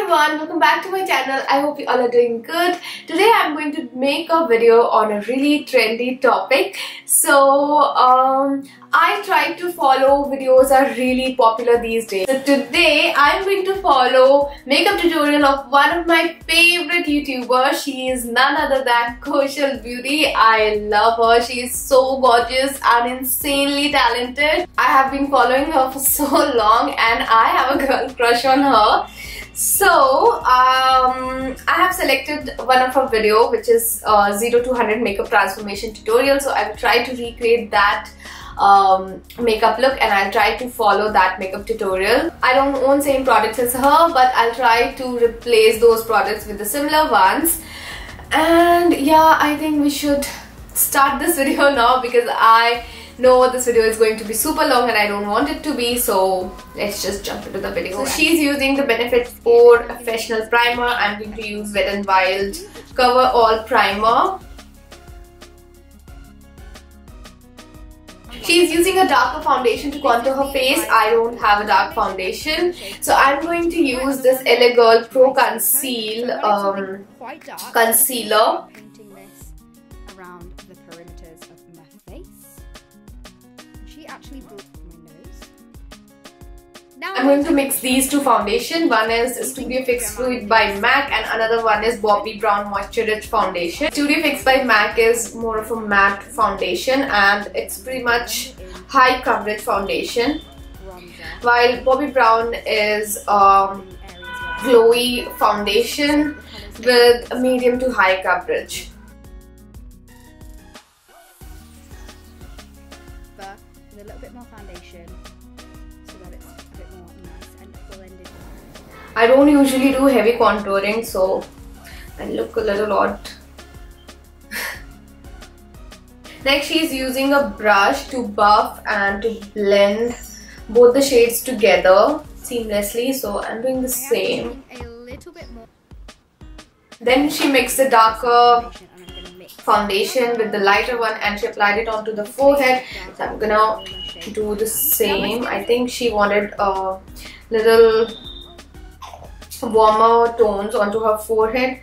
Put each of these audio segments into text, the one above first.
everyone, welcome back to my channel. I hope you all are doing good. Today I'm going to make a video on a really trendy topic. I try to follow videos are really popular these days. So today I'm going to follow makeup tutorial of one of my favorite YouTubers. She is none other than Kaushal Beauty. I love her. She is so gorgeous and insanely talented. I have been following her for so long and I have a girl crush on her. So I have selected one of her video, which is 0 to 100 makeup transformation tutorial. So I will try to recreate that makeup look and I'll try to follow that makeup tutorial. I don't own same products as her, but I'll try to replace those products with the similar ones. And yeah, I think we should start this video now because I know this video is going to be super long and I don't want it to be, so let's just jump into the video. So she's using the Benefit 4 Professional Primer. I'm going to use Wet n Wild Cover All Primer. She's using a darker foundation to contour her face. I don't have a dark foundation, so I'm going to use this LA Girl Pro Conceal concealer. Painting this around the perimeters of my face. She actually brought my nose. Now I'm going to mix these two foundations. One is Studio Fix Fluid by MAC and another one is Bobbi Brown Moisture Rich Foundation. Studio Fix by MAC is more of a matte foundation and it's pretty much high coverage foundation, while Bobbi Brown is glowy foundation with medium to high coverage. But with a little bit more foundation so that it's a bit more nice and blended. I don't usually do heavy contouring, so I look a little odd. Next, she's using a brush to buff and to blend both the shades together seamlessly, so I'm doing the same. A little bit more. Then she mixed the darker foundation with the lighter one and she applied it onto the forehead. So I'm gonna do the same. I think she wanted a little warmer tones onto her forehead.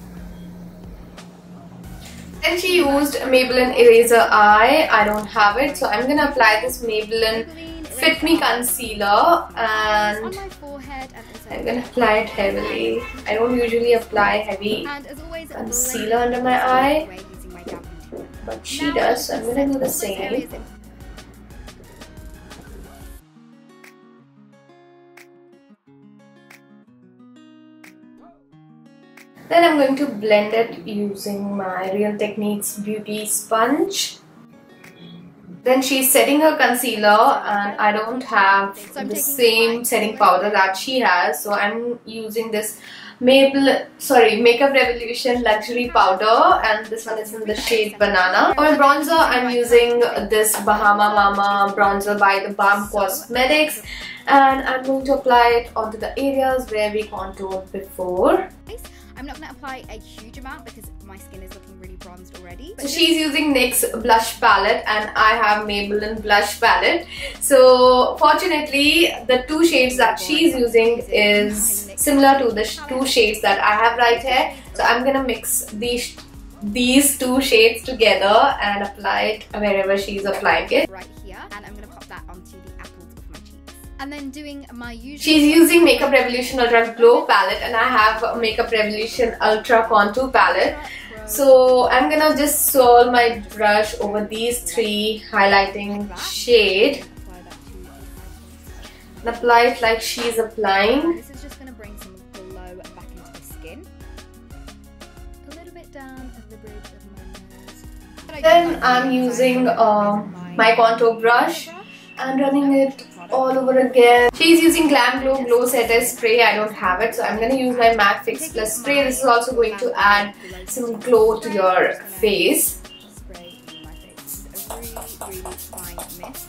Then she used Maybelline Eraser Eye. I don't have it, so I'm gonna apply this Maybelline Fit Me Concealer and I'm gonna apply it heavily. I don't usually apply heavy concealer under my eye, but she does, so I'm gonna do the same. Then I'm going to blend it using my Real Techniques Beauty Sponge. Then she's setting her concealer and I don't have the same setting powder that she has, so I'm using this Makeup Revolution Luxury Powder and this one is in the shade Banana. For bronzer, I'm using this Bahama bronzer by the Balm Cosmetics and I'm going to apply it onto the areas where we contoured before. I'm not going to apply a huge amount because my skin is looking really bronzed already. So she's using NYX blush palette and I have Maybelline blush palette. So fortunately the two shades that she's using is similar to the two shades that I have right here. So I'm gonna mix these two shades together and apply it wherever she's applying it. Right here, and I'm going to pop that onto the apples of my cheeks. And then doing my usual... She's using Makeup Revolution Ultra Glow palette and I have a Makeup Revolution Ultra Contour palette. So I'm gonna just swirl my brush over these three highlighting shade and apply it like she's applying. This is just going to bring some glow back into the skin. A little bit down at the bridge of my nose. Then I'm using my contour brush and running it all over again. She's using Glam Glow Setter Spray. I don't have it, so I'm going to use my MAC Fix Plus Spray. This is also going to add some glow to your face. Spray in my face. A really fine mist.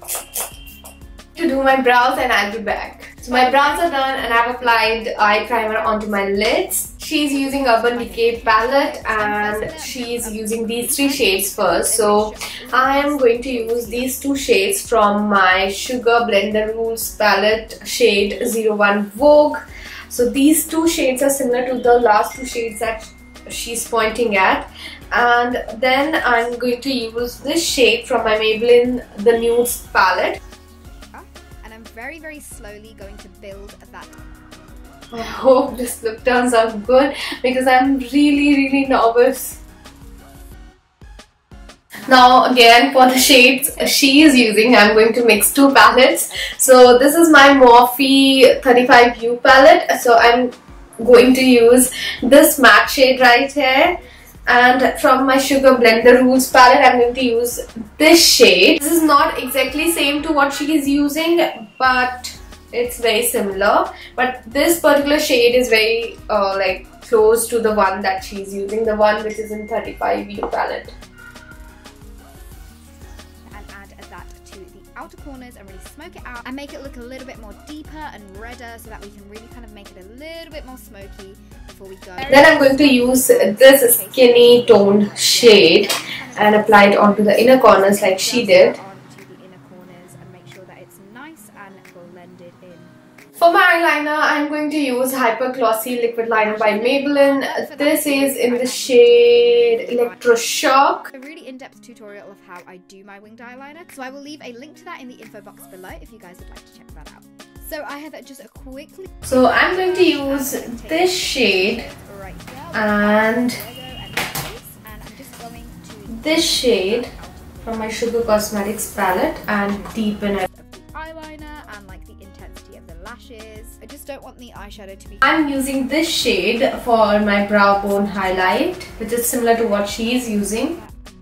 To do my brows and I'll be back. So my brows are done and I've applied eye primer onto my lids. She's using Urban Decay palette and she's using these three shades first. So I am going to use these two shades from my Sugar Blender Rules palette, shade 01 Vogue. So these two shades are similar to the last two shades that she's pointing at. And then I'm going to use this shade from my Maybelline The Nudes palette. And I'm very, very slowly going to build that. I hope this look turns out good because I'm really nervous. Now again, for the shades she is using, I'm going to mix two palettes. So this is my Morphe 35U palette. So I'm going to use this matte shade right here. And from my Sugar Blender Rules palette, I'm going to use this shade. This is not exactly same to what she is using, but it's very similar. But this particular shade is very like close to the one that she's using, the one which is in 35U palette. Outer corners and really smoke it out and make it look a little bit more deeper and redder so that we can really kind of make it a little bit more smoky before we go. Then I'm going to use this skinny toned shade and apply it onto the inner corners like she did. Onto the inner corners and make sure that it's nice and blended in. For my eyeliner, I'm going to use Hyper Glossy Liquid Liner by Maybelline. This is in the shade Electroshock. A really in-depth tutorial of how I do my winged eyeliner, so I will leave a link to that in the info box below if you guys would like to check that out. So I have just a quickly. So I'm going to use this shade and this shade from my Sugar Cosmetics palette and deepen it. Eyeliner and like the intensity of the lashes. I just don't want the eyeshadow to be. I'm using this shade for my brow bone highlight, which is similar to what she's using.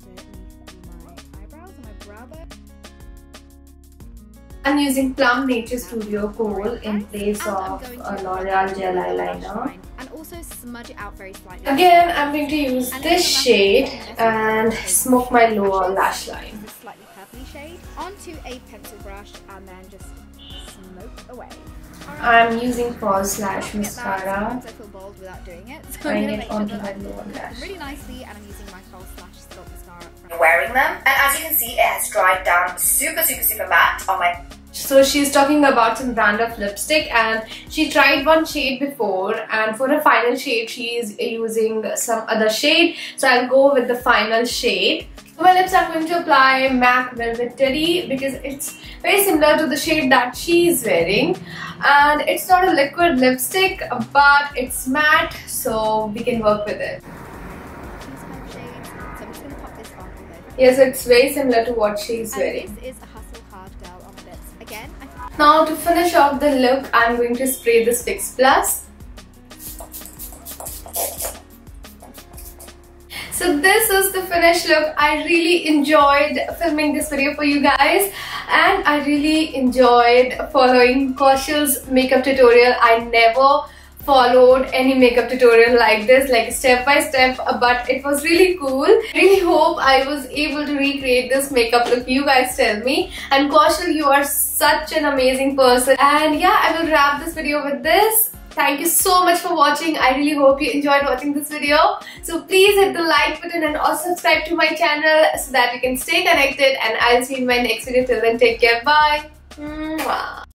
I'm using Plum Nature Studio Kohl in place of a L'Oreal Gel Eyeliner. And also smudge it out very slightly. Again, I'm going to use this shade and smoke my lower lash line. This slightly purpley shade onto a pencil brush and then just smoke away. I'm using false lash mascara. I feel bold without doing it. So Trying I'm it gonna onto make sure my lower lash. really nicely, and I'm using my false lash sculpt mascara. Wearing them, and as you can see, it has dried down super matte on my. So she's talking about some brand of lipstick, and she tried one shade before, and for a final shade she is using some other shade. So I'll go with the final shade. For my lips, I'm going to apply MAC Velvet Teddy because it's very similar to the shade that she's wearing, and it's not a liquid lipstick but it's matte, so we can work with it. Yes, it's very similar to what she's wearing. This is a Hustle Hard Girl on my lips. Again, now to finish off the look, I'm going to spray this Fix Plus. So this is the finished look. I really enjoyed filming this video for you guys, and I really enjoyed following Kaushal's makeup tutorial. I never followed any makeup tutorial like this, like step by step, but it was really cool. I really hope I was able to recreate this makeup look. You guys tell me. And Kaushal, you are such an amazing person. And yeah, I will wrap this video with this. Thank you so much for watching. I really hope you enjoyed watching this video. So please hit the like button and also subscribe to my channel so that you can stay connected, and I'll see you in my next video. Till then, take care. Bye. Mwah.